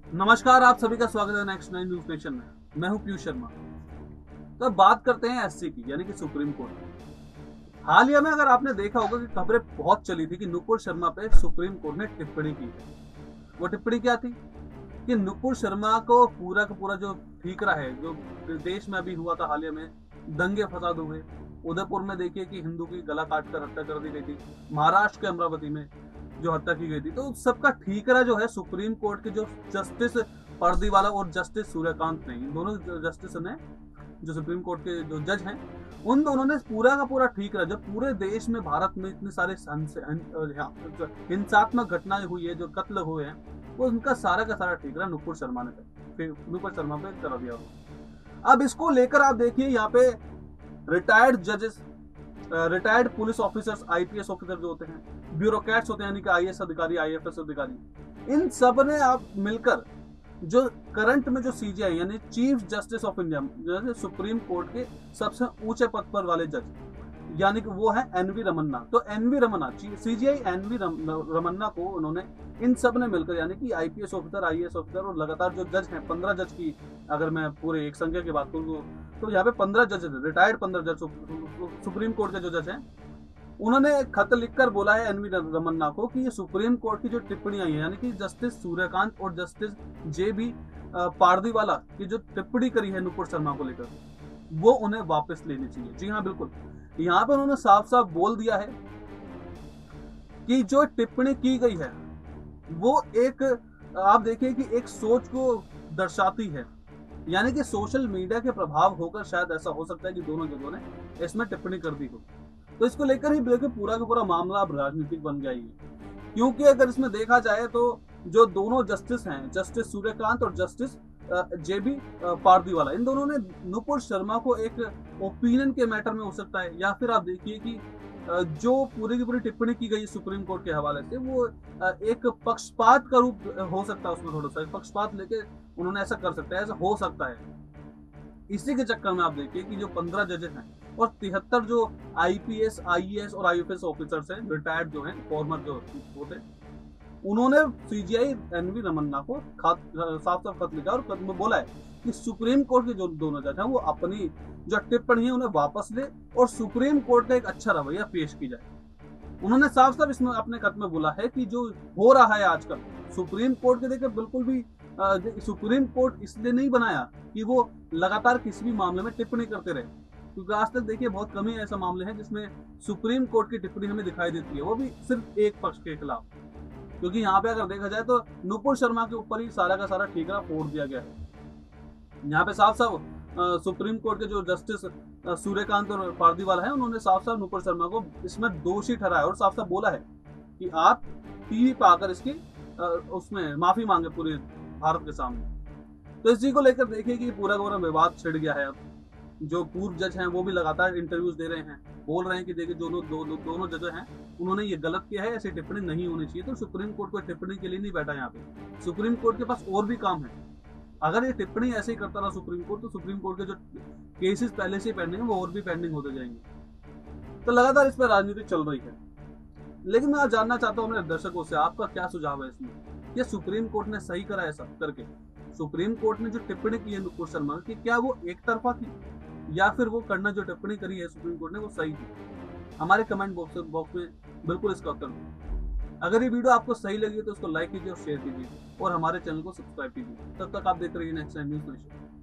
नमस्कार, आप सभी का स्वागत है नेक्स्ट 9 न्यूज नेशन में। मैं हूं पीयूष शर्मा। तो अब बात करते हैं एससी की, यानी कि सुप्रीम कोर्ट की। हालिया में अगर आपने देखा होगा कि खबरें बहुत चली थी कि नुपुर शर्मा पे सुप्रीम कोर्ट ने टिप्पणी की है। वो टिप्पणी क्या थी कि नुपुर शर्मा को पूरा का पूरा जो ठीकरा है, जो देश में अभी हुआ था हालिया में, दंगे फसाद हुए। उदयपुर में देखिए कि हिंदू की गला काट कर हत्या कर दी गई थी। महाराष्ट्र के अमरावती में जो हत्या की गई थी, तो सबका ठीकरा जो है सुप्रीम कोर्ट के जो जस्टिस पर्दीवाला और जस्टिस सूर्यकांत ने, इन दोनों जस्टिस ने, जो सुप्रीम कोर्ट के जो जज हैं, उन दोनों ने पूरा का पूरा ठीकरा, जब पूरे देश में भारत में इतने सारे हिंसात्मक घटनाएं हुई है, जो कत्ल हुए हैं, वो उनका सारा का सारा ठीकरा नुपुर शर्मा ने नुपुर शर्मा पे करा दिया। अब इसको लेकर आप देखिए यहाँ पे रिटायर्ड जजेस, retired police officers, IPS officer जो होते हैं, ब्यूरोक्रेट्स होते हैं, यानी कि आईएएस अधिकारी, आईएफएस अधिकारी, इन सब ने आप मिलकर जो करंट में जो सीजीआई यानी chief justice of India, supreme court के सबसे ऊंचे पद पर वाले जज, यानी कि वो है एनवी रमन्ना। तो NV Ramana, CJI NV Ramana को उन्होंने, इन सब ने मिलकर, यानी कि आईपीएस ऑफिसर, आईएएस ऑफिसर और लगातार जो जज हैं, 15 जज की अगर मैं पूरे एक संख्या की बात करूँ तो यहाँ पे 15 जज, रिटायर्ड 15 जज सुप्रीम कोर्ट के जो जज हैं, उन्होंने खत लिखकर बोला है एनवी रमन्ना को कि ये सुप्रीम कोर्ट की जो टिप्पणी आई है, यानी कि जस्टिस सूर्यकांत और जस्टिस जे बी पारदीवाला की जो टिप्पणी करी है नुपुर शर्मा को लेकर, वो उन्हें वापस लेनी चाहिए। जी हाँ, बिल्कुल। यहाँ पे उन्होंने साफ साफ बोल दिया है कि जो टिप्पणी की गई है वो एक, आप देखिए कि एक सोच को दर्शाती है, यानी कि सोशल मीडिया के प्रभाव होकर शायद ऐसा हो सकता है कि दोनों जजों ने इसमें टिप्पणी कर दी हो। तो इसको लेकर ही देखिए पूरा का पूरा मामला अब राजनीतिक बन गया ही, क्योंकि अगर इसमें देखा जाए तो जो दोनों जस्टिस हैं, जस्टिस सूर्यकांत और जस्टिस जे बी पारदीवाला, इन दोनों ने नुपुर शर्मा को एक ओपिनियन के मैटर में हो सकता है, या फिर आप देखिए कि जो पूरी की पूरी टिप्पणी की गई सुप्रीम कोर्ट के हवाले से, वो एक पक्षपात का रूप हो सकता है, उसमें थोड़ा सा पक्षपात लेके उन्होंने ऐसा कर सकता है, ऐसा हो सकता है। इसी के चक्कर में आप देखिए कि जो 15 जजेस हैं और 73 जो आईपीएस, आईएएस और आईएफएस ऑफिसर्स हैं, रिटायर्ड जो हैं, फॉर्मर जो होते हैं, उन्होंने सीजीआई एनवी रमन्ना को साफ साफ खत लिखा और बोला है कि सुप्रीम कोर्ट के जो दोनों जज हैं वो अपनी जो टिप्पणी है उन्हें वापस ले और सुप्रीम कोर्ट का एक अच्छा रवैया पेश की जाए। उन्होंने साफ साफ इसमें अपने खत में बोला है कि जो हो रहा है आजकल सुप्रीम कोर्ट के, देखिए बिल्कुल भी सुप्रीम कोर्ट इसलिए नहीं बनाया कि वो लगातार किसी भी मामले में टिप्पणी करते रहे, क्योंकि आज तक देखिए बहुत कम ही ऐसे मामले हैं जिसमें सुप्रीम कोर्ट की टिप्पणी हमें दिखाई देती है, वो भी सिर्फ एक पक्ष के खिलाफ। क्योंकि यहाँ पे अगर देखा जाए तो नुपुर शर्मा के ऊपर ही सारा का सारा ठीकरा फोड़ दिया गया है। यहाँ पे साफ साफ सुप्रीम कोर्ट के जो जस्टिस सूर्यकांत और पारदीवाला है, उन्होंने साफ साफ नुपुर शर्मा को इसमें दोषी ठहराया और साफ साफ बोला है कि आप टीवी पे आकर इसकी उसमें माफी मांगे पूरे भारत के सामने। तो इसी को लेकर देखिए कि पूरा पूरा विवाद छिड़ गया है। अब जो पूर्व जज हैं वो भी लगातार इंटरव्यूज दे रहे हैं, बोल रहे हैं कि देखिए दोनों जज हैं, उन्होंने ये गलत किया है, ऐसी टिप्पणी नहीं होनी चाहिए। तो सुप्रीम कोर्ट कोई टिप्पणी के लिए नहीं बैठा यहाँ पे, सुप्रीम कोर्ट के पास और भी काम है। अगर ये टिप्पणी ऐसे ही करता रहा सुप्रीम कोर्ट, तो सुप्रीम कोर्ट के जो केसेस पहले से पेंडिंग है वो और भी पेंडिंग होते जाएंगे। तो लगातार इस पर राजनीति चल रही है। लेकिन मैं जानना चाहता हूँ मेरे दर्शकों से, आपका क्या सुझाव है इसमें? ये सुप्रीम कोर्ट ने सही करा ऐसा करके? सुप्रीम कोर्ट ने जो टिप्पणी की है नुपुर शर्मा की, क्या वो एक तरफा थी, या फिर वो करना जो टिप्पणी करी है सुप्रीम कोर्ट ने वो सही थी? हमारे कमेंट बॉक्स में बिल्कुल इसका उत्तर दो। अगर ये वीडियो आपको सही लगी तो उसको लाइक कीजिए और शेयर कीजिए और हमारे चैनल को सब्सक्राइब कीजिए। तब तक आप देख रहे हैं नेक्स्ट टाइम न्यूज नेशन।